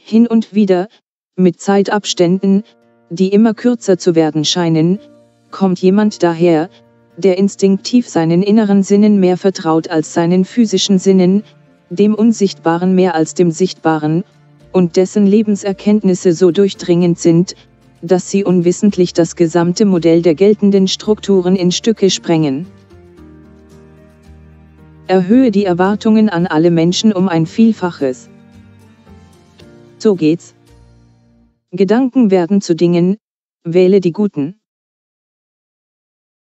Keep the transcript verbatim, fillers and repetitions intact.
Hin und wieder, mit Zeitabständen, die immer kürzer zu werden scheinen, kommt jemand daher, der instinktiv seinen inneren Sinnen mehr vertraut als seinen physischen Sinnen, dem Unsichtbaren mehr als dem Sichtbaren, und dessen Lebenserkenntnisse so durchdringend sind, dass sie unwissentlich das gesamte Modell der geltenden Strukturen in Stücke sprengen. Erhöhe die Erwartungen an alle Menschen um ein Vielfaches. So geht's. Gedanken werden zu Dingen, wähle die guten.